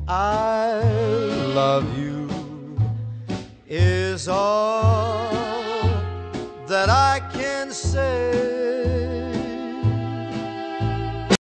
I love you is all that I can say.